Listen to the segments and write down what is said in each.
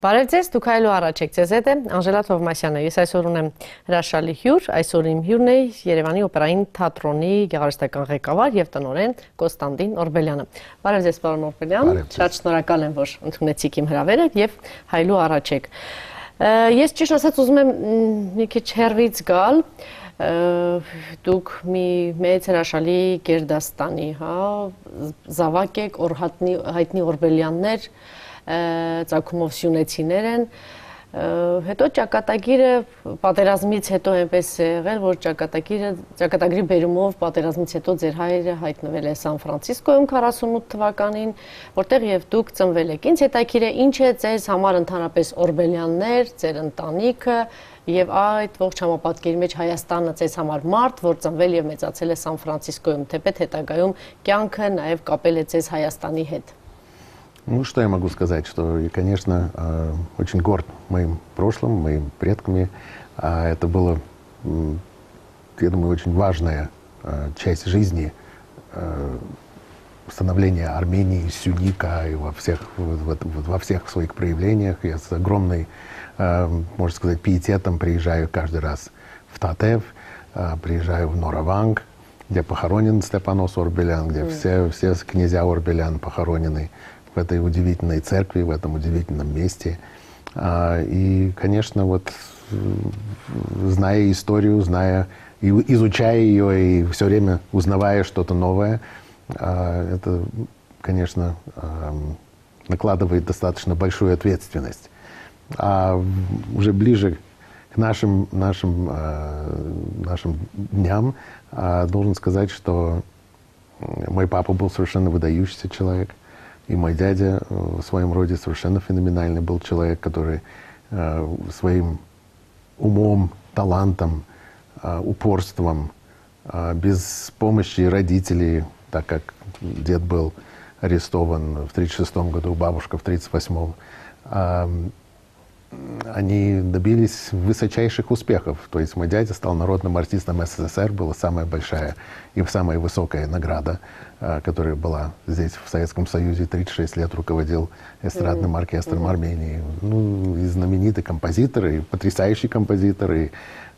Բարև ձեզ, դուք այլու առաջ եք, ձեզ հետ է Անժելա Թովմասյանը, ես այսօր ունեմ հրաշալի հյուր, այսօր իմ հյուրն է Երևանի օպերային թատրոնի գեղարվեստական ղեկավար եւ տնօրեն Կոստանդին Օրբելյանը։ Բարև ձեզ, պարոն Օրբելյան, շատ շնորհակալ եմ, որ ընդունեցիք իմ հրավերը եւ հայլու առաջ եք։ Ես ճիշտ ասած ուզում եմ մի քիչ հեռվից գալ, դուք մի մեծ հրաշալի գերդաստանի, զավակ եք, հայտնի Օրբելյաններ, ծագումով սյունեցիներ են, հետո ճակատագիրը պատերազմից հետո այնպես է եղել, որ ճակատագրի բերումով պատերազմից հետո ձեր հայրը հայտնվել է Սան Ֆրանցիսկոյում 48 թվականին, որտեղ եւ դուք ծնվել եք։ Ինձ հետաքրքիր է ինչ է ձեզ համար ընդհանրապես Օրբելյաններ, ձեր ընտանիքը եւ այդ ողջ համապատկերի մեջ Հայաստանը ձեզ համար մարդ, որ ծնվել եւ մեծացել է Սան Ֆրանցիսկոյում, թեպետ հետագայում կյանքը նաեւ կապել է ձեզ Հայաստանի հետ։ Ну, что я могу сказать, что я, конечно, очень горд моим прошлым, моими предками. Это было, я думаю, очень важная часть жизни становления Армении, Сюника и во всех своих проявлениях. Я с огромной, можно сказать, пиететом приезжаю каждый раз в Татев, приезжаю в Нораванг, где похоронен Степанос Орбелян, где все князья Орбелян похоронены в этой удивительной церкви, в этом удивительном месте. И, конечно, вот зная историю, изучая ее и все время узнавая что-то новое, это, конечно, накладывает достаточно большую ответственность. А уже ближе к нашим дням должен сказать, что мой папа был совершенно выдающийся человек. И мой дядя в своем роде совершенно феноменальный был человек, который своим умом, талантом, упорством, без помощи родителей, так как дед был арестован в 1936 году, бабушка в 1938, они добились высочайших успехов. То есть мой дядя стал народным артистом СССР, была самая большая и самая высокая награда, которая была здесь, в Советском Союзе, 36 лет руководил эстрадным оркестром Армении. Ну, и знаменитый композитор, и потрясающий композитор. И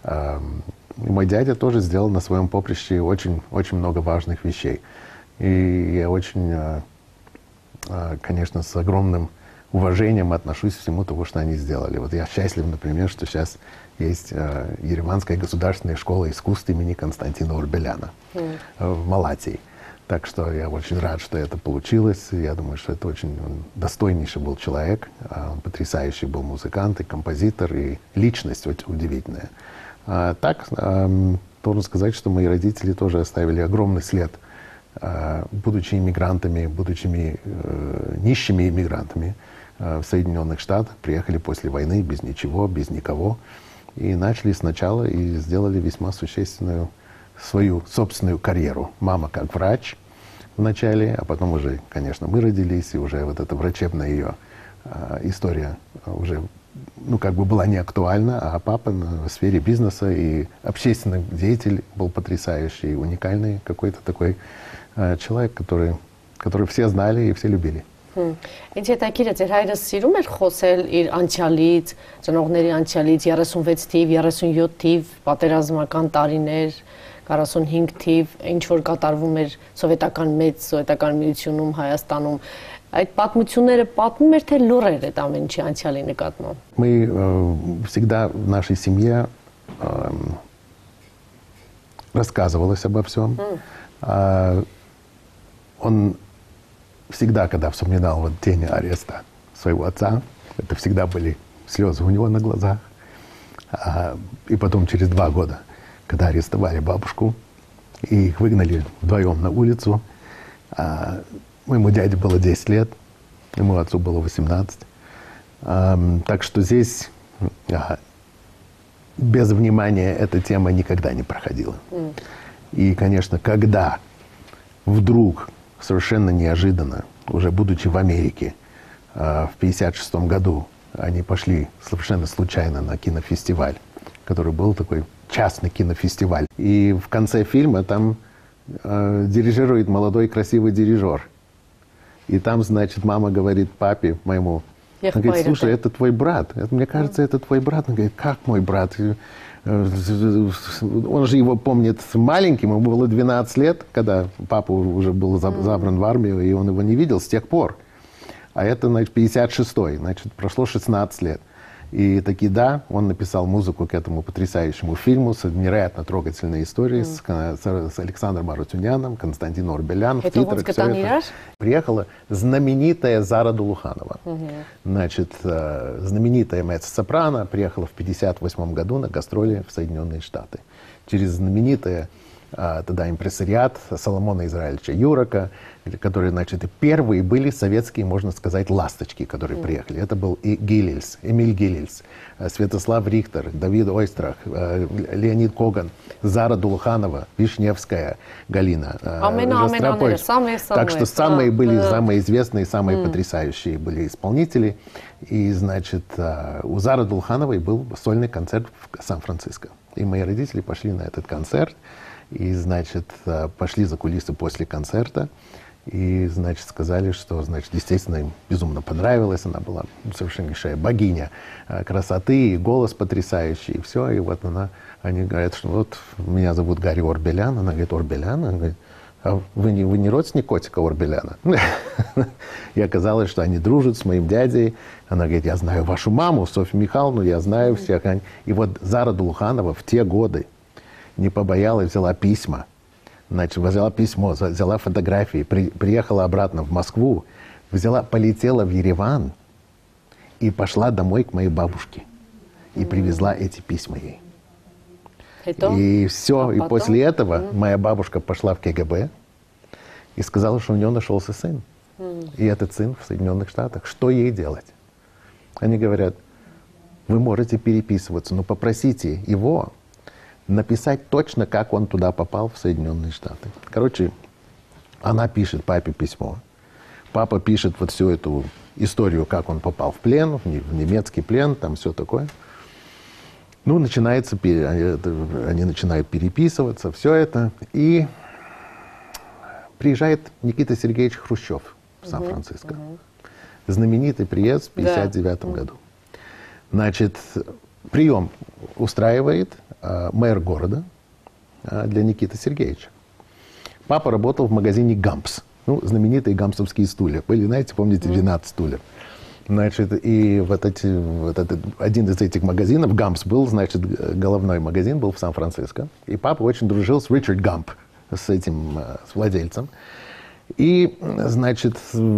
мой дядя тоже сделал на своем поприще очень, очень много важных вещей. И я очень, конечно, с огромным уважением отношусь к всему тому, что они сделали. Вот я счастлив, например, что сейчас есть Ереванская государственная школа искусств имени Константина Орбеляна в Малатии. Так что я очень рад, что это получилось. Я думаю, что это очень достойнейший был человек, потрясающий был музыкант и композитор, и личность очень удивительная. Так, должен сказать, что мои родители тоже оставили огромный след, будучи иммигрантами, будучи нищими иммигрантами в Соединенных Штатах, приехали после войны без ничего, без никого, и начали сначала и сделали весьма существенную свою собственную карьеру. Мама как врач вначале, а потом уже, конечно, мы родились, и уже вот эта врачебная ее история уже, ну, как бы была не актуальна, а папа в сфере бизнеса и общественный деятель был потрясающий, уникальный какой-то такой человек, который все знали и все любили. Ինչ հետաքրքիր է, ձեր հայրը սիրում էր խոսել իր անցյալից, ծնողների անցյալից, 36 թիվ, 37 թիվ, պատերազմական տարիներ, 45 թիվ, ինչ որ կատարվում էր սովետական միությունում, Հայաստանում։ Այդ պատմությունները պատմում էր, թե լուռ էր այդ ամեն ինչի անցյալի նկատմամբ։ Мы всегда в нашей семье рассказывалось обо всем. Он всегда, когда вспоминал вот день ареста своего отца, это всегда были слезы у него на глазах. И потом через 2 года, когда арестовали бабушку, и их выгнали вдвоем на улицу, моему дяде было 10 лет, ему отцу было 18. Так что здесь без внимания эта тема никогда не проходила. И, конечно, когда вдруг совершенно неожиданно, уже будучи в Америке, в 1956 году они пошли совершенно случайно на кинофестиваль, который был такой частный кинофестиваль. И в конце фильма там дирижирует молодой красивый дирижер. И там, значит, мама говорит папе, моему, Он говорит, слушай, это твой брат. Мне кажется, это твой брат. Он говорит, как мой брат? Он же его помнит маленьким, ему было 12 лет, когда папа уже был забран в армию, и он его не видел с тех пор. А это, значит, 56-й, значит, прошло 16 лет. И таки да, он написал музыку к этому потрясающему фильму с невероятно трогательной историей с Александром Арутюняном, Константином Орбеляном. Приехала знаменитая Зара Дулуханова. Значит, знаменитая меццо-сопрано приехала в 1958 году на гастроли в Соединенные Штаты. Через знаменитое тогда импрессариат Соломона Израильевича Юрока, которые, значит, первые были советские, можно сказать, ласточки, которые приехали. Это был и Гилельс, Эмиль Гилельс, Святослав Рихтер, Давид Ойстрах, Леонид Коган, Зара Дулуханова, Вишневская, Галина. Так что самые были, самые известные, самые потрясающие были исполнители. И, значит, у Зары Дулухановой был сольный концерт в Сан-Франциско. И мои родители пошли на этот концерт. И, значит, пошли за кулисы после концерта. И, значит, сказали, что, значит, естественно, им безумно понравилось. Она была совершеннейшая богиня красоты, и голос потрясающий, и все. И вот они говорят, что вот меня зовут Гарри Орбелян. Она говорит, Орбелян? Она говорит, а вы не родственник котика Орбеляна? И оказалось, что они дружат с моим дядей. Она говорит, я знаю вашу маму, Софью Михайловну, я знаю всех. И вот Зара Дулуханова в те годы не побоялась, взяла письма. Значит, взяла письмо, взяла фотографии, приехала обратно в Москву, полетела в Ереван и пошла домой к моей бабушке. И привезла эти письма ей. И все. И после этого моя бабушка пошла в КГБ и сказала, что у нее нашелся сын. И этот сын в Соединенных Штатах. Что ей делать? Они говорят, вы можете переписываться, но попросите его написать точно, как он туда попал, в Соединенные Штаты. Короче, она пишет папе письмо. Папа пишет вот всю эту историю, как он попал в плен, в немецкий плен, там все такое. Ну, они начинают переписываться, все это. И приезжает Никита Сергеевич Хрущев в Сан-Франциско. Знаменитый приезд в 1959 году. Значит, прием устраивает мэр города для Никиты Сергеевича. Папа работал в магазине «Гампс». Ну, знаменитые гампсовские стулья. Были, знаете, помните, 12 стульев. Значит, и один из этих магазинов, «Гампс», был, значит, головной магазин, был в Сан-Франциско. И папа очень дружил с Ричард Гамп, с владельцем. И, значит,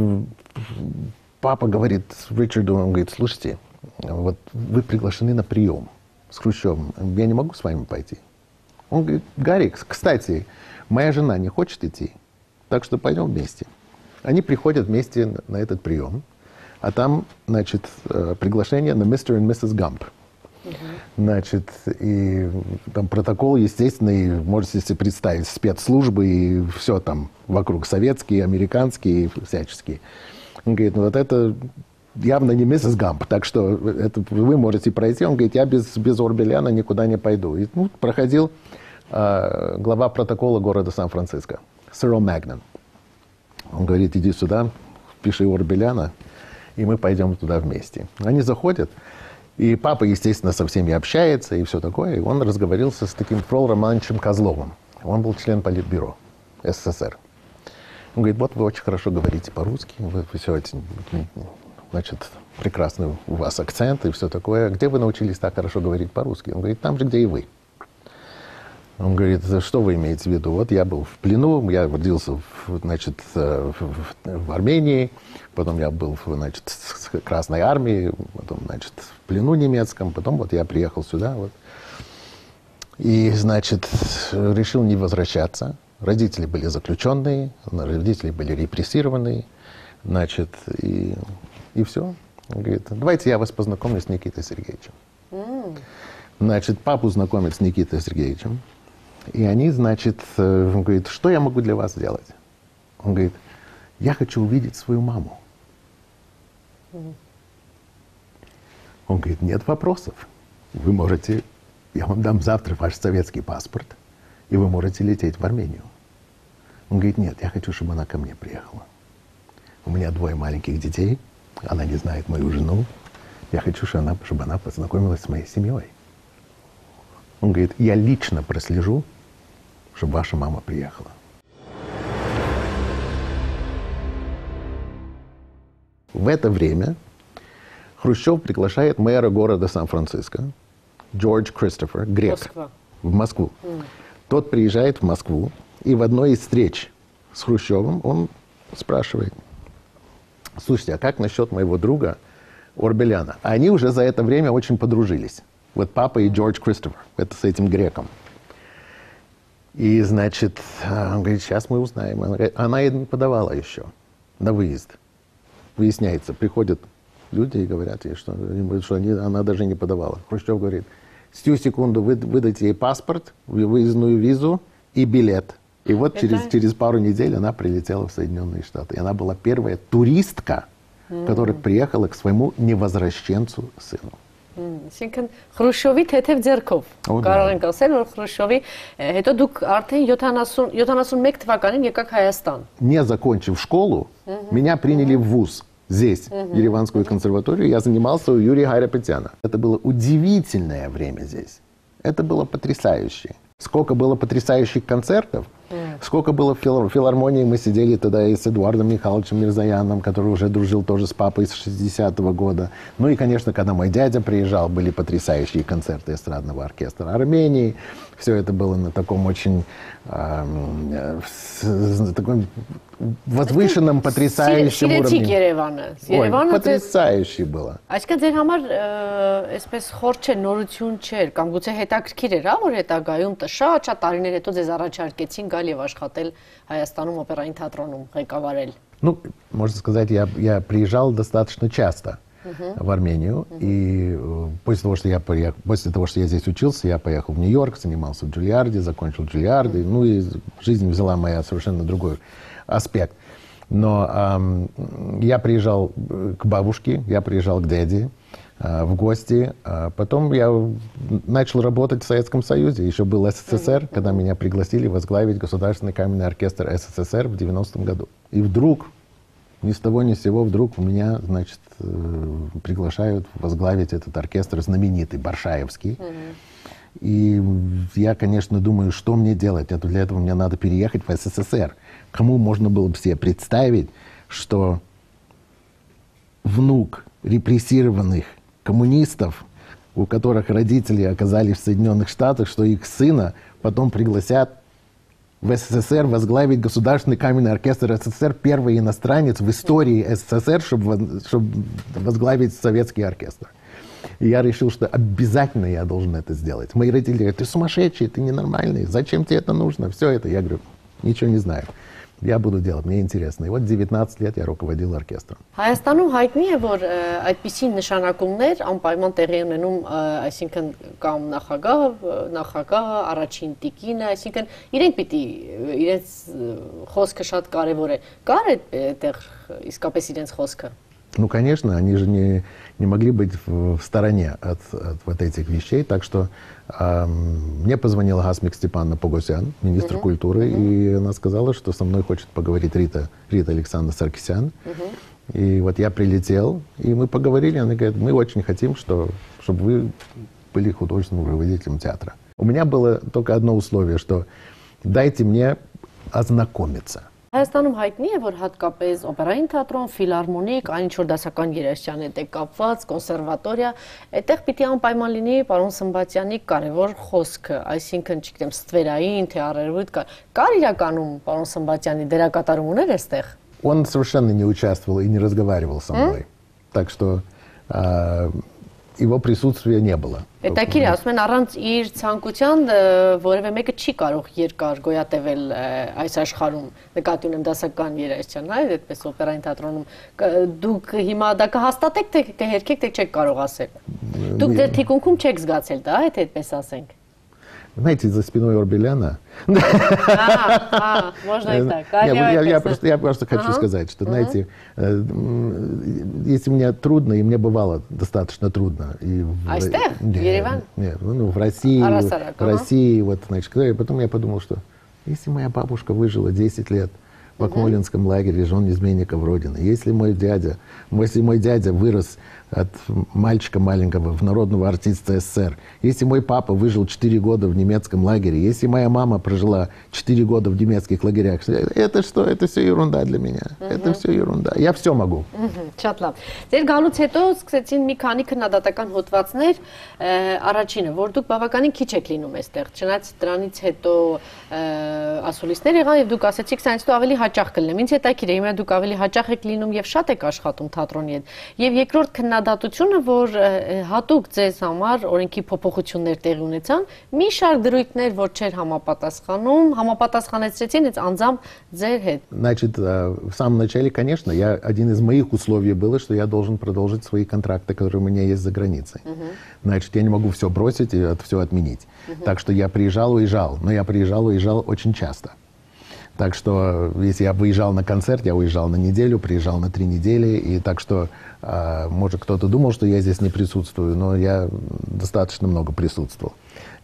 папа говорит Ричарду, он говорит, слушайте, вот вы приглашены на прием с Хрущевым, я не могу с вами пойти. Он говорит, Гарик, кстати, моя жена не хочет идти, так что пойдем вместе. Они приходят вместе на этот прием, а там, значит, приглашение на Mr. и Mrs. Gump. Значит, и там протокол, естественный, можете себе представить, спецслужбы и все там вокруг, советские, американские, всяческие. Он говорит, ну вот это явно не миссис Гамп, так что это вы можете пройти. Он говорит, я без Орбеляна никуда не пойду. И проходил глава протокола города Сан-Франциско, Сирил Магнан. Он говорит, иди сюда, пиши Орбеляна, и мы пойдем туда вместе. Они заходят, и папа, естественно, со всеми общается, и все такое. И он разговорился с таким Фрол Романовичем Козловым. Он был член Политбюро СССР. Он говорит, вот вы очень хорошо говорите по-русски, вы все эти, значит, прекрасный у вас акцент и все такое. Где вы научились так хорошо говорить по-русски? Он говорит, там же, где и вы. Он говорит, что вы имеете в виду? Вот я был в плену, я родился, значит, в Армении, потом я был, значит, в Красной армии, потом, значит, в плену немецком, потом вот я приехал сюда, вот. И, значит, решил не возвращаться. Родители были заключенные, родители были репрессированные, значит, и все. Он говорит, давайте я вас познакомлю с Никитой Сергеевичем. Значит, папу знакомят с Никитой Сергеевичем. И они, значит, он говорит, что я могу для вас сделать? Он говорит, я хочу увидеть свою маму. Он говорит, нет вопросов. Вы можете, я вам дам завтра ваш советский паспорт, и вы можете лететь в Армению. Он говорит, нет, я хочу, чтобы она ко мне приехала. У меня 2 маленьких детей, она не знает мою жену. Я хочу, чтобы она познакомилась с моей семьей. Он говорит, я лично прослежу, чтобы ваша мама приехала. В это время Хрущев приглашает мэра города Сан-Франциско, Джордж Кристофер, грек, в Москву. Тот приезжает в Москву, и в одной из встреч с Хрущевым он спрашивает, слушайте, а как насчет моего друга Орбеляна? Они уже за это время очень подружились. Вот папа и Джордж Кристофер, это с этим греком. И, значит, он говорит, сейчас мы узнаем. Она не подавала еще на выезд. Выясняется, приходят люди и говорят ей, что она даже не подавала. Хрущев говорит, сию секунду выдайте ей паспорт, выездную визу и билет. И вот через пару недель она прилетела в Соединенные Штаты. И она была первая туристка, которая приехала к своему невозвращенцу сыну. Այսինքն Խրուշովի թեթև ձեռքով կարող ենք ասել, որ Խրուշովի հետո դուք արդեն 71 թվականին եկաք Հայաստան. Не закончив школу, меня приняли в вуз здесь, в Ереванскую консерваторию. Я занимался у Юрия Хайрапетяна. Это было удивительное время здесь. Это было потрясающе. Сколько было потрясающих концертов, сколько было в филармонии. Мы сидели тогда и с Эдуардом Михайловичем Мирзаяном, который уже дружил тоже с папой с 60-го года. Ну и, конечно, когда мой дядя приезжал, были потрясающие концерты эстрадного оркестра Армении. Все это было на таком очень таком возвышенном, потрясающем уровне. Ой, потрясающе было. Այսինքն ձեր համար այսպես խոր չէ, նորություն չէր, կամ գուցե հետաքրքիր էր, որ հետագայում շատ տարիներ հետո ձեզ առաջարկեցին գալ եւ աշխատել Հայաստանում օպերային թատրոնում, ղեկավարել. Ну, можно сказать, я приезжал достаточно часто в Армению, и после того, что я здесь учился, я поехал в Нью-Йорк, занимался в Джульярде, закончил Джульярды, ну и жизнь взяла моя совершенно другой аспект. Но я приезжал к бабушке, я приезжал к дяде в гости. Потом я начал работать в Советском Союзе. Еще был СССР, когда меня пригласили возглавить Государственный камерный оркестр СССР в 90-м году. И вдруг, ни с того ни с сего, вдруг меня, значит, приглашают возглавить этот оркестр знаменитый, Баршаевский. И я, конечно, думаю, что мне делать? Для этого мне надо переехать в СССР. Кому можно было бы себе представить, что внук репрессированных коммунистов, у которых родители оказались в Соединенных Штатах, что их сына потом пригласят в СССР возглавить Государственный камерный оркестр СССР, первый иностранец в истории СССР, чтобы возглавить советский оркестр. И я решил, что обязательно я должен это сделать. Мои родители говорят, ты сумасшедший, ты ненормальный, зачем тебе это нужно? Все это, я говорю, ничего не знаю. Я буду делать, мне интересно. И вот 19 лет я руководил оркестром. Հայաստանում հայտնի է, որ այդպիսի նշանակումներ անպայման տեղի ունենում, այսինքն կամ նախագահը, առաջին տիկինը, այսինքն իրենք պիտի իրենց խոսքը շատ կարևոր է։ Կար այդտեղ իսկապես իրենց խոսքը։ Ну, конечно, они же не могли быть в стороне от вот этих вещей, так что мне позвонила Гасмик Степановна Погосян, министр культуры, и она сказала, что со мной хочет поговорить Рита Александровна Саркисян. И вот я прилетел, и мы поговорили, она говорит, мы очень хотим, чтобы вы были художественным руководителем театра. У меня было только одно условие, что дайте мне ознакомиться. Հայաստանում հայտնի է, որ հատկապես օպերային թատրոն, ֆիլարմոնիկ, այն ինչ որ դասական երաժշտության հետ է կապված, կոնսերվատորիա, այդտեղ պիտի անպայման լինի պարոն Սմբատյանի կարևոր խոսքը, այսինքն, չգիտեմ, ստվերային, թե առերևույթ կար իրականում պարոն Սմբատյանի դերակատարում ուներ այստեղ։ Он совершенно не участвовал и не разговаривал со мной, так что его присутствия не было. Հետաքրքիր է, ասում են առանց իր ցանկության որևէ մեկը չի կարող երկար գոյատևել այս աշխարհում, նկատի ունեմ դասական երաժշտության, այ այդպես օպերային թատրոնում։ Դուք հիմա դա կհաստատեք, թե կհերքեք, թե չեք կարող ասել։ Դուք ձեր թիկունքում չեք զգացել դա, եթե այդպես ասենք։ Знаете, за спиной Орбеляна... Можно и так. Я просто хочу сказать, что, знаете, если мне трудно, и мне бывало достаточно трудно. Ереван? Нет, в России, вот, значит, потом я подумал, что если моя бабушка выжила 10 лет в Акмолинском лагере «Жен изменников Родины». Если мой дядя вырос от мальчика маленького в народного артиста СССР, если мой папа выжил 4 года в немецком лагере, если моя мама прожила 4 года в немецких лагерях, это что? Это все ерунда для меня. Это все ерунда. Я все могу. Շատ լավ։ Ձեր գալուց հետո սկսեցին մի քանի քննադատական հոդվածներ, առաջինը, որ դուք բավականին քիչ եք լինում այստեղ, չնայած դրանից հետո ասուլիսներ եղան եւ դուք ասացիք, սրանից հետո ավելի հաճախ կլինեմ։ Ինձ հետաքրքիր է, հիմա դուք ավելի հաճախ եք լինում եւ շատ եք աշխատում թատրոնի հետ։ Եվ երկրորդ քննադատությունը, որ հատուկ ձեզ համար օրենքի փոփոխություններ տեղի ունեցան, մի շարք դրույթներ, որ չէր համապատասխանում, համապատասխանեցրեցին հենց անձամբ ձեր հետ։ Значит, в самом начале, конечно, один из моих условий было, что я должен продолжить свои контракты, которые у меня есть за границей. Значит, я не могу все бросить и все отменить. Так что я приезжал, уезжал. Но я приезжал, уезжал очень часто. Так что, если я выезжал на концерт, я уезжал на неделю, приезжал на 3 недели. И так что, может, кто-то думал, что я здесь не присутствую, но я достаточно много присутствовал.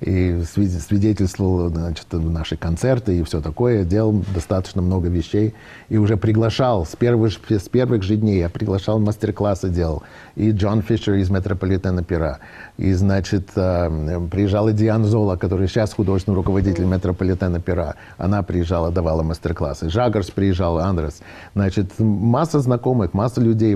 И свидетельствовал, значит, наши концерты и все такое, делал достаточно много вещей. И уже приглашал, с первых же дней я приглашал, мастер-классы делал. И Джон Фишер из Метрополитена Пера. И, значит, приезжала Диана Зола, которая сейчас художественный руководитель Метрополитена Пера. Она приезжала, давала мастер-классы. Жагарс приезжал, Андрес. Значит, масса знакомых, масса людей.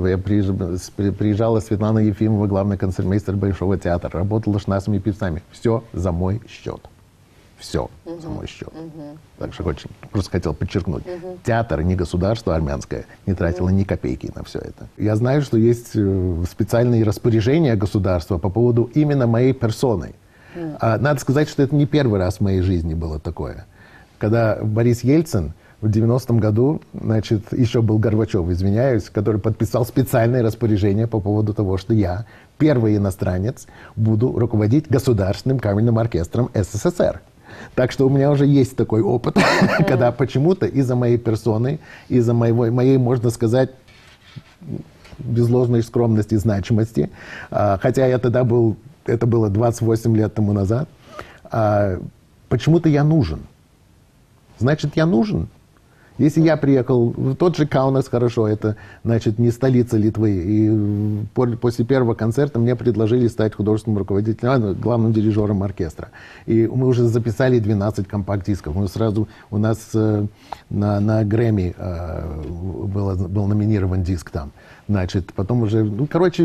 Приезжала Светлана Ефимова, главный концертмейстер Большого театра. Работала с нашими певцами. Все за мой счет. Все за мой счет. Так что просто хотел подчеркнуть. Театр, не государство армянское, не тратило ни копейки на все это. Я знаю, что есть специальные распоряжения государства по поводу именно моей персоны. Надо сказать, что это не первый раз в моей жизни было такое. Когда Борис Ельцин в 90-м году, значит, еще был Горбачев, извиняюсь, который подписал специальное распоряжение по поводу того, что я, первый иностранец, буду руководить государственным камерным оркестром СССР. Так что у меня уже есть такой опыт, когда почему-то из-за моей персоны, из-за моей, можно сказать, без ложной скромности и значимости, хотя я тогда был, это было 28 лет тому назад, почему-то я нужен. Значит, я нужен. Если я приехал в тот же Каунас, хорошо, это, значит, не столица Литвы, и после первого концерта мне предложили стать художественным руководителем, главным дирижером оркестра. И мы уже записали 12 компакт-дисков. Мы сразу, у нас на Грэмми был номинирован диск там. Значит, потом уже, ну, короче,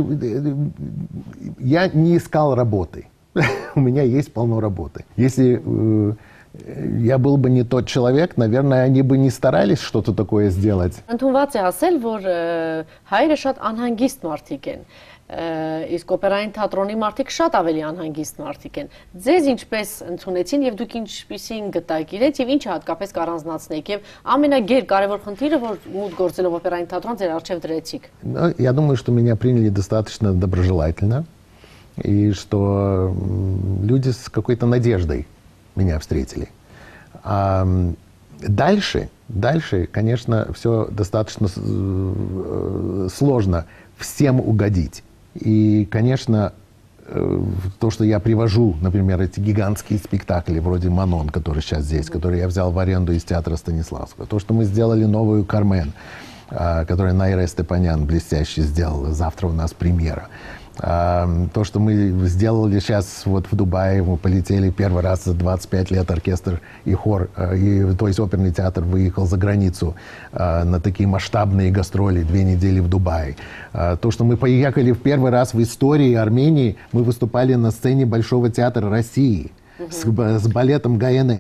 я не искал работы. У меня есть полно работы. Если я был бы не тот человек, наверное, они бы не старались что-то такое сделать. Ընդունված է ասել, որ հայերը շատ անհանգիստ մարդիկ են, իսկ օպերային թատրոնի մարդիկ շատ ավելի անհանգիստ մարդիկ են։ Ձեզ ինչպես ընդունեցին եւ դուք ինչպիսին գտաք իրենց եւ ինչը հատկապես կառանձնացնեք եւ ամենագեր կարեւոր խնդիրը, որ մուտք գործելով օպերային թատրոն ձեր առջեւ դրեցիք։ Я думаю, что меня приняли достаточно доброжелательно и что люди с какой-то надеждой меня встретили. А дальше, конечно, все достаточно сложно всем угодить. И, конечно, то, что я привожу, например, эти гигантские спектакли, вроде «Манон», который сейчас здесь, который я взял в аренду из театра Станиславского. То, что мы сделали новую «Кармен», которую Найра Степанян блестяще сделала. Завтра у нас премьера. То, что мы сделали сейчас вот в Дубае, мы полетели первый раз за 25 лет оркестр и хор, то есть оперный театр выехал за границу на такие масштабные гастроли, 2 недели в Дубае. То, что мы поехали в первый раз в истории Армении, мы выступали на сцене Большого театра России с балетом Гаене.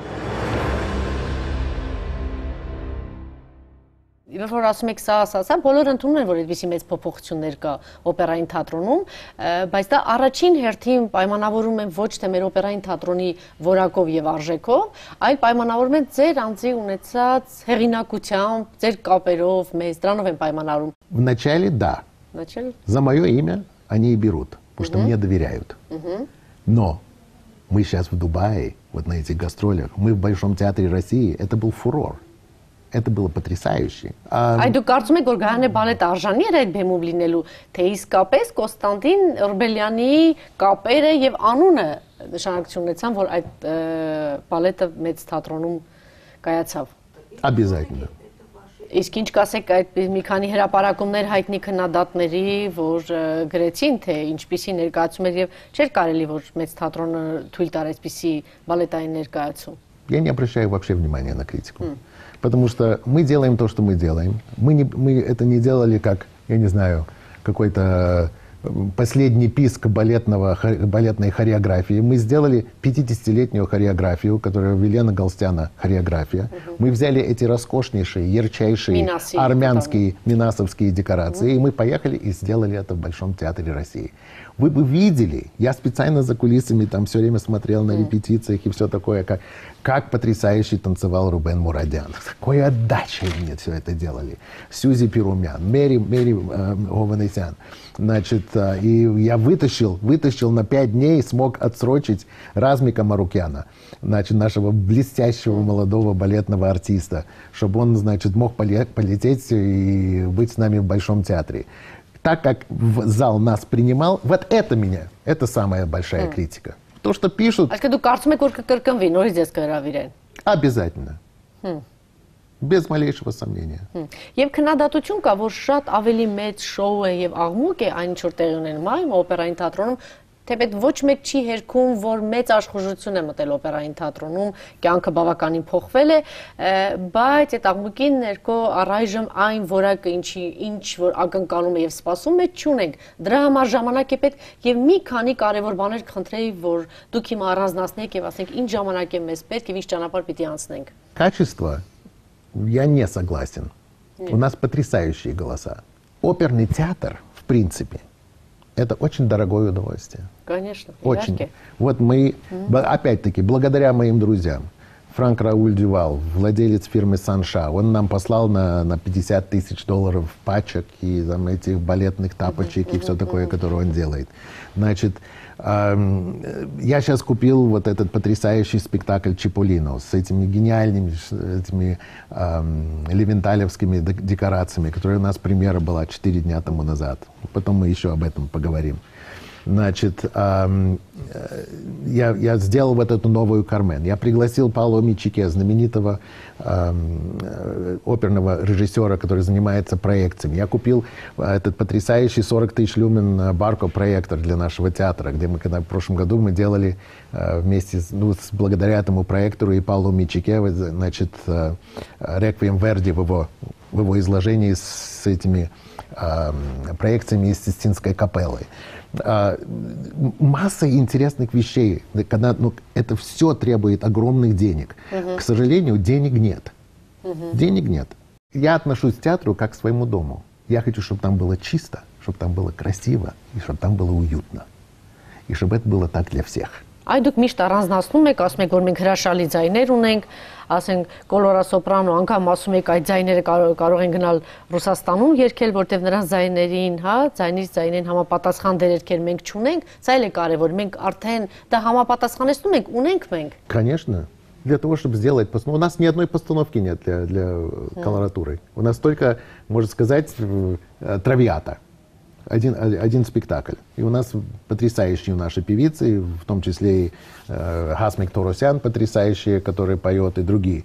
Երբ որ ասում եք սա, բոլորը ընդունում են, որ այդպիսի մեծ փոփոխություններ կա օպերային թատրոնում, բայց դա առաջին հերթին պայմանավորում են ոչ թե մեր օպերային թատրոնի որակով եւ արժեքով, այլ պայմանավորում են ձեր անձի ունեցած հեղինակությամբ, ձեր կապերով, մեզ դրանով են պայմանավորում։ Вначале да. За мое имя они и берут, потому что мне доверяют. Но мы сейчас в Дубае, вот на этих гастролях, мы в Большом театре России, это был фурор. Это было потрясающе. Այդ դուք կարծում եք, որ Գայանե բալետ արժանի էր այդ բեմով լինելու, թե իսկապես Կոստանդին Օրբելյանի կապերը եւ անունը նշանակություն ունեցան, որ այդ բալետը մեծ թատրոնում կայացավ։ Обязательно. Իսկ ինչ կասեք այդ մի քանի հրապարակումներ հայտնի քննադատների, որ գրեցին, թե ինչպիսի ներկայացում էր եւ չէր կարելի, որ մեծ թատրոնը թույլ տար այսպիսի բալետային ներկայացում։ Я не обращаю вообще внимания на критику. Потому что мы делаем то, что мы делаем. Мы это не делали как, я не знаю, какой-то последний писк балетной хореографии. Мы сделали 50-летнюю хореографию, которая Велена Галстяна хореография. Мы взяли эти роскошнейшие, ярчайшие армянские, минасовские декорации, и мы поехали и сделали это в Большом театре России. Вы бы видели, я специально за кулисами там все время смотрел на репетициях и все такое, как потрясающе танцевал Рубен Мурадян. С какой отдачей они все это делали. Сьюзи Перумян, Мэри Ованесян. Значит, и я вытащил на 5 дней, смог отсрочить Размика Марукяна, значит, нашего блестящего молодого балетного артиста, чтобы он, значит, мог полететь и быть с нами в Большом театре. Так как зал нас принимал, вот это самая большая критика. То, что пишут... Обязательно. Без малейшего сомнения. Եվ քննադատություն կա, որ շատ ավելի մեծ շոու է եւ աղմուկ է այն ինչ որ տեղի ունեն մայմ օպերային թատրոնում, թեպետ ոչ մեկ չի հերքում, որ մեծ աշխուժություն է մտել օպերային թատրոնում, կյանքը բավականին փոխվել է, բայց այդ աղմուկին ներքո առայժմ այն որակը ինչ որ ակնկալում է եւ սպասում է չունենք։ Դրա համար ժամանակ է պետք եւ մի քանի կարեւոր բաներ կխնդրեի, որ դուք հիմա առանձնացնեք եւ ասենք ինչ ժամանակ է մեզ պետք եւ ինչ ճանապարհ պիտի անցնենք։ Качество я не согласен. У нас потрясающие голоса. Оперный театр, в принципе, это очень дорогое удовольствие. Конечно. Очень. Вот мы, опять-таки, благодаря моим друзьям, Франк Рауль Дювал, владелец фирмы Санша, он нам послал на $50 тысяч пачек и там, этих балетных тапочек и все такое, которое он делает. Значит, я сейчас купил вот этот потрясающий спектакль «Чиполлино» с этими гениальными левенталевскими декорациями, которые у нас премьера была 4 дня тому назад. Потом мы еще об этом поговорим. Значит, я сделал вот эту новую «Кармен». Я пригласил Паоло Мичике, знаменитого оперного режиссера, который занимается проекциями. Я купил этот потрясающий 40 тысяч люмен Барко-проектор для нашего театра, где в прошлом году мы делали вместе, благодаря этому проектору и Паоло Мичике, значит, «Реквием Верди» в его изложении с этими проекциями из Систинской капеллы. Масса интересных вещей. Когда, это все требует огромных денег. К сожалению, денег нет. Денег нет. Я отношусь к театру как к своему дому. Я хочу, чтобы там было чисто, чтобы там было красиво, и чтобы там было уютно. И чтобы это было так для всех. Այ դուք միշտ առանձնացնում եք, ասում եք, որ մենք հրաշալի ձայներ ունենք, ասենք կոլորա սոպրանո, անգամ ասում եք այդ ձայները կարող են գնալ Ռուսաստանում երգել, որտեղ նրանց ձայներին, ձայնից ձայնեն համապատասխան դերերքեր մենք չունենք, սա էլ է կարևոր, մենք արդեն դա համապատասխանեցնում ենք, ունենք մենք։ Конечно. Для того, чтобы сделать постановку. У нас ни одной постановки нет для колоратуры. У нас только, можно сказать, травиата. Один спектакль. И у нас потрясающие наши певицы, в том числе и Хасмик Торосян, потрясающие, которые поет, и другие.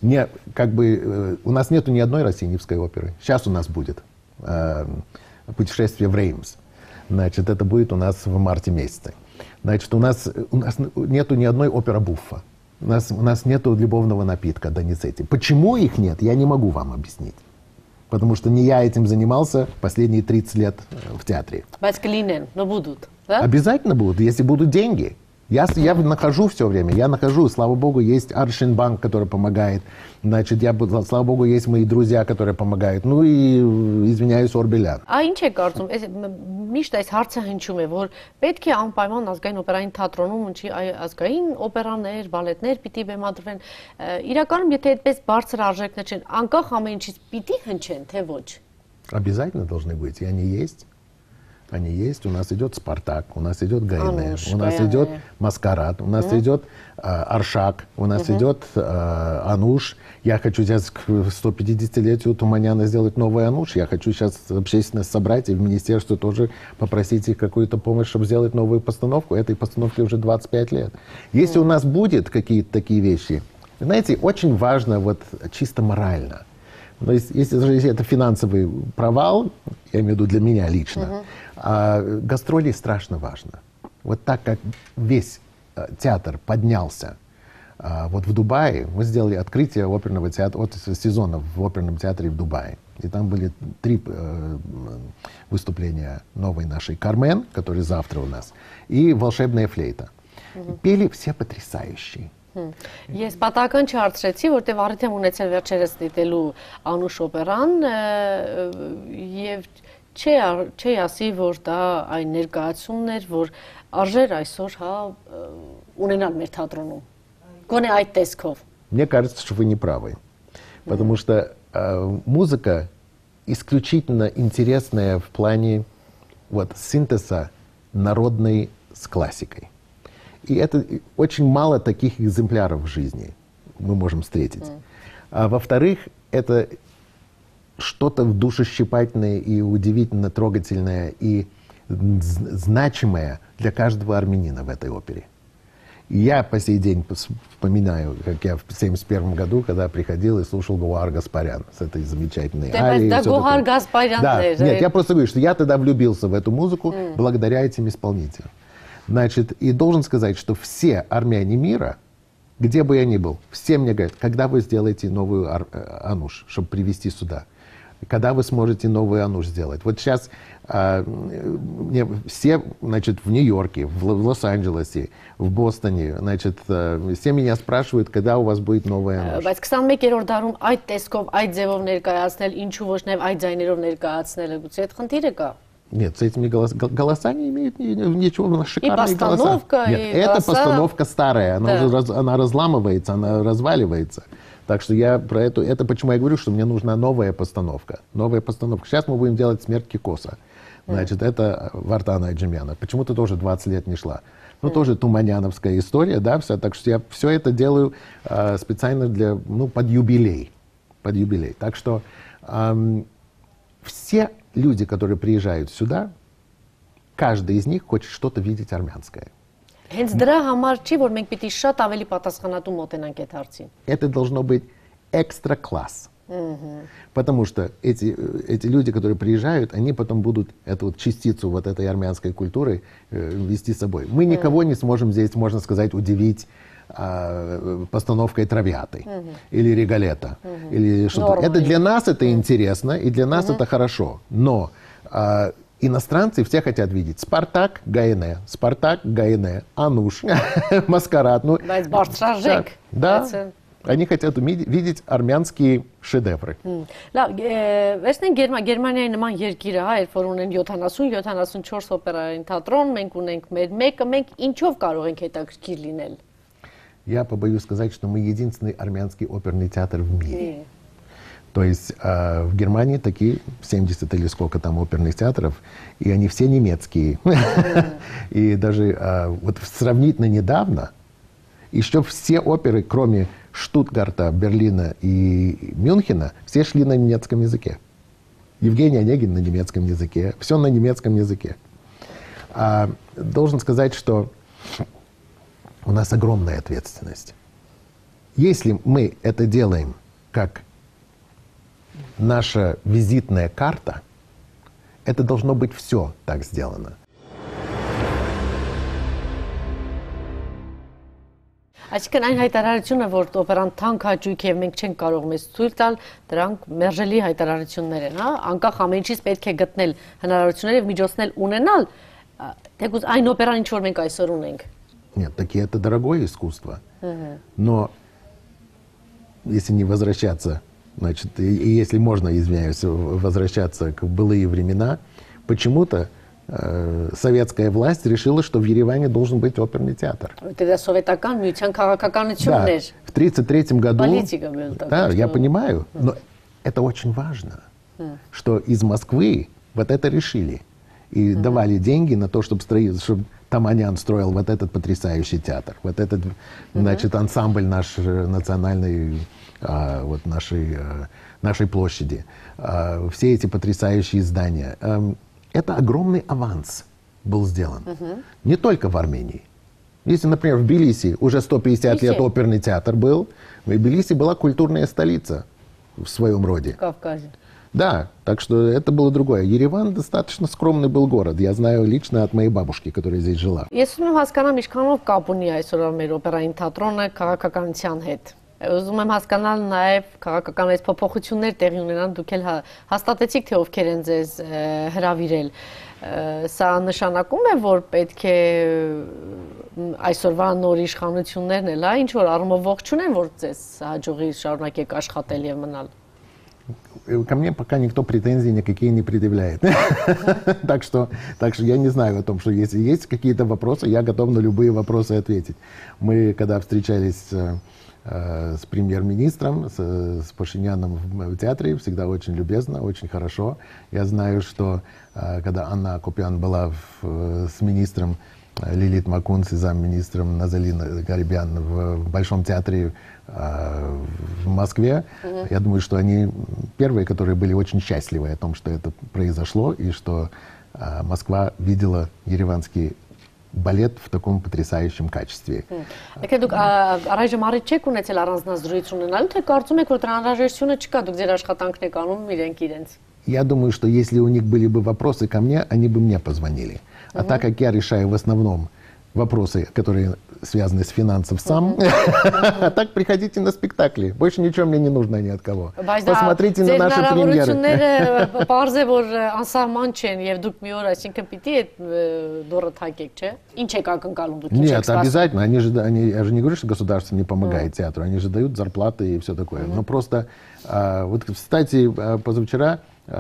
У нас нету ни одной россияневской оперы. Сейчас у нас будет «Путешествие в Реймс». Значит, это будет у нас в марте месяце. Значит, у нас нету ни одной опера буффа. У нас нету любовного напитка Доницетти. Почему их нет, я не могу вам объяснить. Потому что не я этим занимался последние 30 лет в театре. Но будут, да? Обязательно будут, если будут деньги. Я нахожу все время, слава богу, есть Аршинбанк, который помогает. Значит, слава богу, есть мои друзья, которые помогают. Ну и, извиняюсь, Օրբելյան. Ինչ է կարծում, միշտ այս հարցը հնչում է, որ պետք է անպայման ազգային օպերային թատրոնում ունի ազգային օպերաներ, բալետներ պիտի բեմադրվեն։ Իրականում, եթե այդպես բարձր արժեքներ չեն, անկախ ամեն ինչից պիտի հնչեն, թե ոչ։ Обязательно должны быть, и они есть. Они есть. У нас идет «Спартак», у нас идет «Гайнер», у нас идет «Маскарад», у нас идет «Аршак», у нас идет «Ануш». Я хочу сейчас к 150-летию Туманяна сделать новый «Ануш». Я хочу сейчас общественность собрать и в министерстве тоже попросить их какую-то помощь, чтобы сделать новую постановку. Этой постановке уже 25 лет. Если у нас будет какие-то такие вещи, знаете, очень важно вот чисто морально. Но если это финансовый провал, я имею в виду для меня лично, гастроли страшно важно. Вот так как весь театр поднялся вот в Дубае, мы сделали открытие оперного театра, от сезона в оперном театре в Дубае. И там были 3 выступления новой нашей «Кармен», который завтра у нас, и «Волшебная флейта». Пели все потрясающие. Ես պատական չհարցրեցի, որտեղ արդեն ունեցել վերջերս դիտելու Անուշ օպերան եւ չի ասի, որ դա այն ներկայացումն էր, որ արժեր այսօր հա ունենալ մեր թատրոնում։ Գոնե այդ տեսքով։ Мне кажется, что вы не правы. Потому что музыка исключительно интересная в плане вот, синтеза народной с классикой. И это очень мало таких экземпляров в жизни мы можем встретить. А во-вторых, это что-то душещипательное и удивительно трогательное и значимое для каждого армянина в этой опере. И я по сей день вспоминаю, как я в 1971 году, когда приходил и слушал Гоар Гаспарян с этой замечательной арией. Да, Гоар Гаспарян. Да, нет, я просто говорю, что я тогда влюбился в эту музыку благодаря этим исполнителям. Значит, и должен сказать, что все армяне мира, где бы я ни был, все мне говорят, когда вы сделаете новую Ануш, чтобы привезти сюда? Когда вы сможете новый Ануш сделать? Вот сейчас мне все, значит, в Нью-Йорке, в Лос-Анджелесе, в Бостоне, значит, все меня спрашивают, когда у вас будет новый Ануш. Բայց 21-րդ դարում այդ տեսքով, այդ ձևով ներկայացնել, ինչու ոչ նաև այդ ձայներով ներկայացնելը, գուցե այդ խնդիրը կա։ Нет, с этими голосами не имеет ничего, шикарные и постановка, голоса. Нет, и эта голоса... постановка старая, она, да. уже она разламывается, она разваливается. Так что я про это почему я говорю, что мне нужна новая постановка. Новая постановка. Сейчас мы будем делать «Смерть Кикоса». Значит, это Вартана Айджемяна. Почему-то тоже 20 лет не шла. Ну, тоже туманяновская история, да, все. Так что я все это делаю специально для, ну, под юбилей. Под юбилей. Так что все люди, которые приезжают сюда, каждый из них хочет что-то видеть армянское. Հենց դրա համար չի, որ մենք պիտի շատ ավելի պատասխանատու մոտենանք այդ հարցին։ Это должно быть экстра-класс. Потому что эти люди, которые приезжают, они потом будут эту вот частицу вот этой армянской культуры вести с собой. Мы никого не сможем здесь, можно сказать, удивить постановкой «Травиаты» или «Регалета». Или что-то. Это для нас это интересно, и для нас это хорошо. Но иностранцы все хотят видеть «Спартак», «Гаине», «Спартак», «Гаине», «Ануш», «Маскарад». Ну, да. Они хотят видеть армянские шедевры. Լավ, վերցնենք Գերմանիայի նման երկիրը, հա, երբ որ ունեն 70-74 օպերային թատրոն, մենք ունենք մեր մեկը, մենք ինչով կարող ենք հետաքրքիր լինել։ Я побоюсь сказать, что мы единственный армянский оперный театр в мире. То есть в Германии такие 70 или сколько там оперных театров, и они все немецкие. И даже вот сравнительно недавно еще все оперы, кроме Штутгарта, Берлина и Мюнхена, все шли на немецком языке. Евгений Онегин на немецком языке, все на немецком языке. Должен сказать, что у нас огромная ответственность. Если мы это делаем как наша визитная карта, это должно быть все так сделано. Այսինքն այն հայտարարությունը, որ օպերան թանկ հաճույք է, մենք չենք կարող մեզ ցույց տալ, դրանք մերժելի հայտարարություններ են, հա, անկախ ամեն ինչից պետք է գտնել հնարավորություններ եւ միջոցներ ունենալ, թեկուզ այն օպերան ինչ որ մենք այսօր ունենք։ Нет, таки это дорогое искусство. Но если не возвращаться, значит, и если можно, извиняюсь, возвращаться к былые времена, почему-то советская власть решила, что в Ереване должен быть оперный театр. Это советական միության քաղաքականությունն էր։ В 1933 году. Политика была такая. Да, я понимаю, но это очень важно, что из Москвы вот это решили и давали деньги на то, чтобы Таманян строил вот этот потрясающий театр, вот этот, значит, ансамбль наш национальный, вот нашей площади, все эти потрясающие здания. Это огромный аванс был сделан. Не только в Армении. Если, например, в Тбилиси уже 150 лет оперный театр был, в Тбилиси была культурная столица. в своем роде. В Кавказе. Да, так что это было другое. Ереван достаточно скромный был город. Я знаю лично от моей бабушки, которая здесь жила. Ես ուզում եմ հասկանամ ինչքանով կապ ունի այսօր մեր օպերային թատրոնը քաղաքականության հետ։ Ուզում եմ հասկանալ նաև քաղաքական այս փոփոխություններ տեղի ունենան, դուք էլ հաստատեցիք թե ովքեր են ձեզ հրավիրել։ Սա նշանակում է, որ պետք է այսօրվա նոր իշխանություններն էլ, ինչ որ առումով ողջուն են, որ ձեզ հաջողի շարունակեք աշխատել եւ մնալ։ Ко мне пока никто претензий никакие не предъявляет. Так что я не знаю о том, что если есть какие-то вопросы, я готов на любые вопросы ответить. Мы, когда встречались с премьер-министром, с Пашиняном в театре, всегда очень любезно, очень хорошо. Я знаю, что когда Анна Акопян была с министром Лилит Макунц и замминистром Назалина Гарибян в Большом театре в Москве. Я думаю, что они первые, которые были очень счастливы о том, что это произошло, и что Москва видела ереванский балет в таком потрясающем качестве. Եկեք դուք առայժմ առիթ չեք ունեցել առանձնազրույց ունենալու, թե կարծում եք, որ դրա անհրաժեշտությունը չկա, դուք ձեր աշխատանքն եք անում իրենք իրենց։ Я думаю, что если у них были бы вопросы ко мне, они бы мне позвонили. А так как я решаю в основном вопросы, которые связаны с финансом сам, так приходите на спектакли. Больше ничего мне не нужно ни от кого. Посмотрите на наши премьеры. Պարզ է, որ անսահման չեն եւ դուք մի օր այսինքն պիտի այդ դորը թակեք, չէ՞։ Ինչ եք ակնկալում դուք, ինչ եք Нет, обязательно. Я же не говорю, что государство не помогает театру. Они же дают зарплаты и все такое. Но просто, вот, кстати, позавчера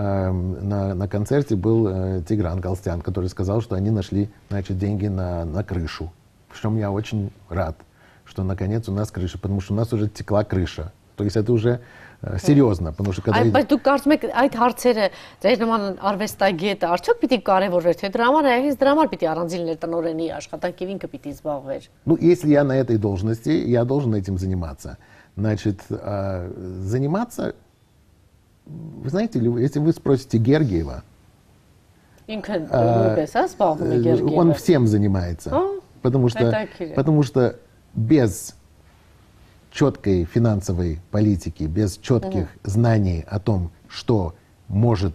на концерте был Тигран Галстян, который сказал, что они нашли, значит, деньги на крышу. В чем я очень рад, что наконец у нас крыша, потому что у нас уже текла крыша. То есть это уже серьезно, потому что когда... Բայց դուք կարծում եք այդ հարցերը ձեր նման արվեստագետը արդյոք պիտի կարևորվեր, թե դրա համար հենց դրա համար պիտի առանձին լիներ տնօրենի աշխատանք եւ ինքը պիտի զբաղվեր։ Ну, если я на этой должности, я должен этим заниматься. Значит, заниматься... Вы знаете, если вы спросите Гергиева, он всем занимается. Потому что без четкой финансовой политики, без четких знаний о том, что может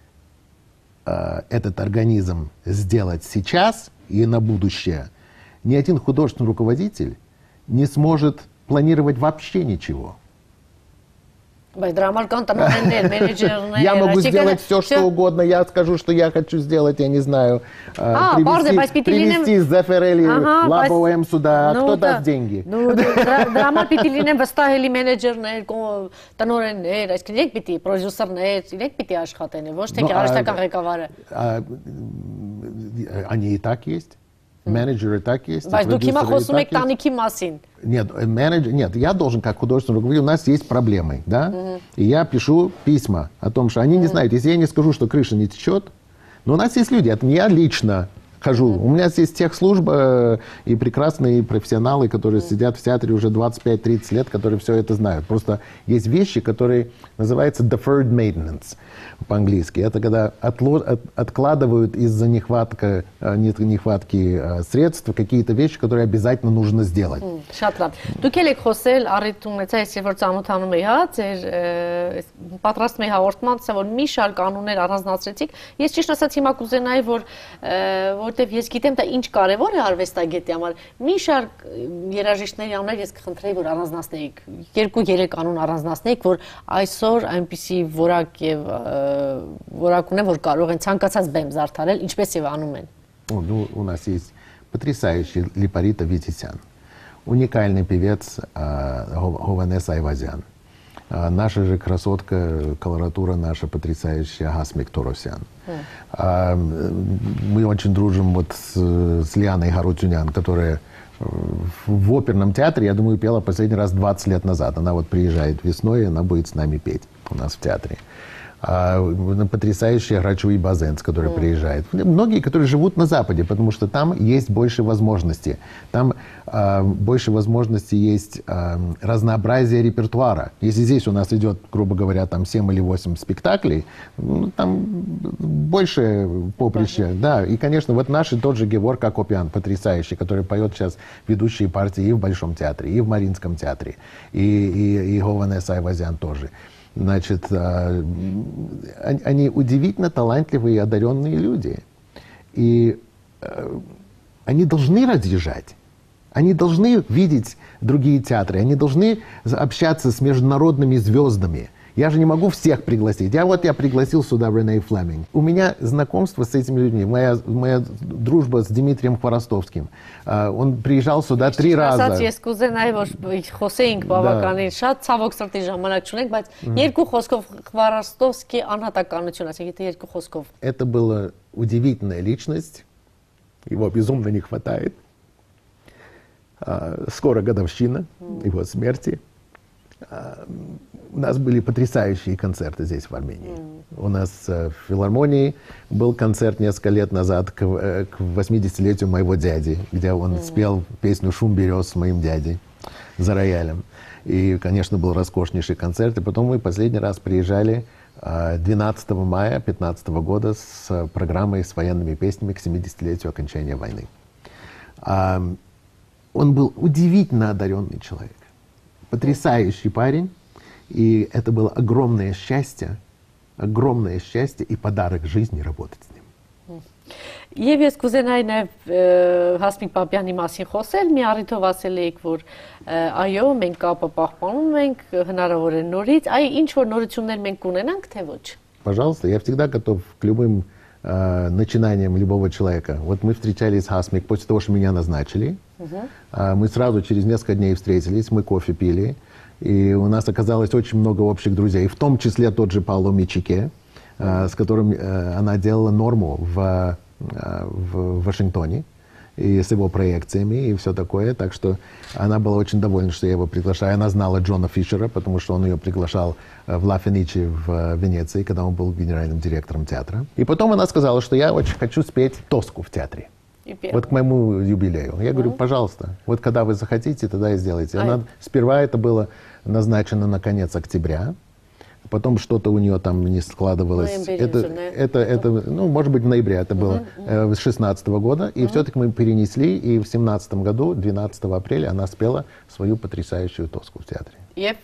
этот организм сделать сейчас и на будущее, ни один художественный руководитель не сможет планировать вообще ничего. Я могу сделать все, что угодно. Я скажу, что я хочу сделать, я не знаю, привезти Зеферели Лабоэм сюда. Кто даст деньги? Դրամա պիտի լինեն վստահելի մենեջերներ, տնօրեններ, այսինքն իրենք պիտի պրոդյուսերներ, իրենք պիտի աշխատեն, ոչ թե գեղարվեստական ղեկավարը։ Они и так есть. Менеджеры так есть. Բայց դուք հիմա խոսում եք տանիքի մասին։ Нет, я должен как художественный руководитель, у нас есть проблемы, да? И я пишу письма о том, что они не знают, если я не скажу, что крыша не течет, но у нас есть люди, это не я лично хожу. У меня здесь техслужба и прекрасные профессионалы, которые сидят в театре уже 25-30 лет, которые все это знают. Просто есть вещи, которые называются deferred maintenance по-английски. Это когда откладывают из-за нехватки средств какие-то вещи, которые обязательно нужно сделать. Շատ լավ։ Դուք եք խոսել առիթ ունեցա, երբ որ ծանոթանում էի, հա, ձեր պատրաստում էի հաղորդման, որ մի շարք կանոններ առանձնացրեցիք։ Ես ճիշտ ասած հիմա կուզենայի, որտեվ ես գիտեմ դա ինչ կարևոր է արվեստագետի համար։ Մի շարք երաժիշտների համար ես կխնդրեի, որ առանձնացնեիք 2-3 կանոն առանձնացնեիք, որ այսօր այնպիսի որակ եւ որակ ունեն, որ կարող են ցանկացած բեմ զարդարել, ինչպես եւ անում են։ Ну, у нас есть потрясающий Липарита Витисян, уникальный певец Хованес Айвазян, наша же красотка, колоратура наша потрясающая Гасмик Торосян. Мы очень дружим вот с Лианой Гарутюнян, которая в оперном театре, я думаю, пела последний раз 20 лет назад. Она вот приезжает весной, и она будет с нами петь у нас в театре. Потрясающая Грачуи Базенц, который приезжает. Многие, которые живут на Западе, потому что там есть больше возможностей. Там больше возможностей есть разнообразие репертуара. Если здесь у нас идет, грубо говоря, там 7 или 8 спектаклей, ну, там больше поприща. Да. И, конечно, вот наш тот же Геворг Акопян, потрясающий, который поет сейчас ведущие партии и в Большом театре, и в Мариинском театре, и Хованес Айвазян тоже. Значит, они удивительно талантливые и одаренные люди. И они должны разъезжать. Они должны видеть другие театры. Они должны общаться с международными звездами. Я же не могу всех пригласить. Я пригласил сюда Рене Флеминг. У меня знакомство с этими людьми. Моя дружба с Дмитрием Хворостовским. Он приезжал сюда 3 раза. Ես կուզենայի որ խոսեինք բավականին շատ ցավոք սրտի ժամանակ չունենք, բայց երկու խոսքով Խվարաստովսկի անհատականություն, ասենք եթե երկու խոսքով. Это была удивительная личность. Его безумно не хватает. Скоро годовщина его смерти. У нас были потрясающие концерты здесь, в Армении. У нас в филармонии был концерт несколько лет назад к 80-летию моего дяди, где он спел песню «Шум берез» с моим дядей за роялем. И, конечно, был роскошнейший концерт. И потом мы последний раз приезжали 12 мая 2015 года с программой с военными песнями к 70-летию окончания войны. Он был удивительно одаренный человек. Потрясающий парень. И это было огромное счастье и подарок жизни работать с ним. Եվ ես կուզենայի նաև Հասմիկ Պապյանի մասին խոսել, մի առիթով ասել եք, որ այո, մենք կապը պահպանում ենք, հնարավոր է նորից, ինչ որ նորություններ մենք կունենանք, թե ոչ? Пожалуйста, я всегда готов к любым начинаниям любого человека. Вот мы встречались с Хасмик после того, что меня назначили. Мы сразу через несколько дней встретились, мы кофе пили. И у нас оказалось очень много общих друзей, в том числе тот же Пауло Мичике, с которым она делала норму в Вашингтоне, и с его проекциями, и все такое. Так что она была очень довольна, что я его приглашаю. Она знала Джона Фишера, потому что он ее приглашал в Ла Феничи в Венеции, когда он был генеральным директором театра. И потом она сказала, что я очень хочу спеть Тоску в театре. Вот к моему юбилею. Я говорю, пожалуйста, вот когда вы захотите, тогда и сделайте. Сперва это было назначено на конец октября, потом что-то у нее там не складывалось. Ну, может быть, в ноябре это было, с 2016 года. И все-таки мы перенесли, и в 2017 году, 12 апреля, она спела свою потрясающую Тоску в театре.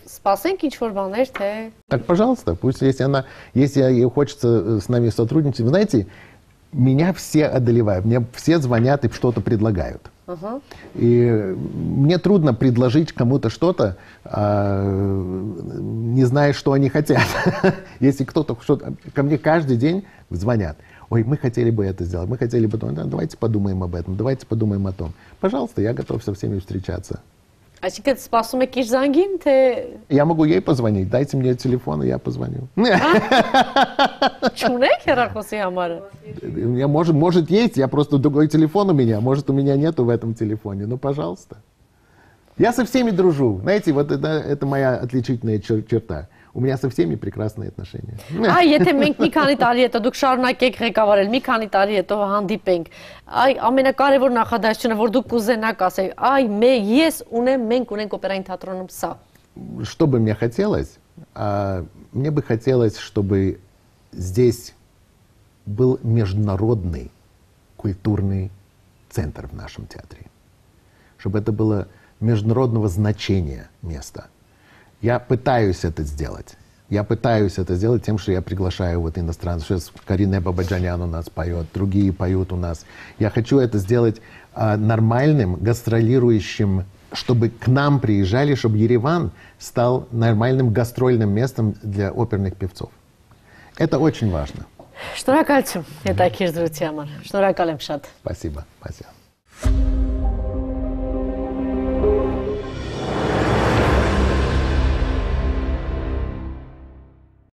Так, пожалуйста, пусть, если ей хочется с нами сотрудничать. Вы знаете, меня все одолевают, мне все звонят и что-то предлагают. И мне трудно предложить кому-то что-то, не зная, что они хотят. Если кто-то ко мне каждый день звонят, ой, мы хотели бы это сделать, мы хотели бы, давайте подумаем об этом, давайте подумаем о том. Пожалуйста, я готов со всеми встречаться. Այսինքն սպասում եք իր զանգին, թե Я могу ей позвонить, дайте мне телефон, и я позвоню. Չունեք հեռախոսի համարը? У меня может есть, я просто другой телефон у меня, может у меня нету в этом телефоне, ну пожалуйста. Я со всеми дружу, знаете, вот это моя отличительная черта. У меня со всеми прекрасные отношения. Եթե մենք մի քանի տարի հետո դուք շարունակեք ղեկավարել, մի քանի տարի հետո հանդիպենք, ամենակարևոր նախադասությունը, որ դուք կուզենաք ասեք, ես ունեմ, մենք ունենք օպերային թատրոնում սա. Что бы мне хотелось? Мне бы хотелось, чтобы здесь был международный культурный центр в нашем театре. Чтобы это было международного значения место. Я пытаюсь это сделать. Я пытаюсь это сделать тем, что я приглашаю вот иностранцев. Сейчас Карине Бабаджанян у нас поет, другие поют у нас. Я хочу это сделать нормальным, гастролирующим, чтобы к нам приезжали, чтобы Ереван стал нормальным гастрольным местом для оперных певцов. Это очень важно. Շնորհակալություն հետաքրքիր զրույցի համար։ Շնորհակալ եմ շատ։ Спасибо. Спасибо.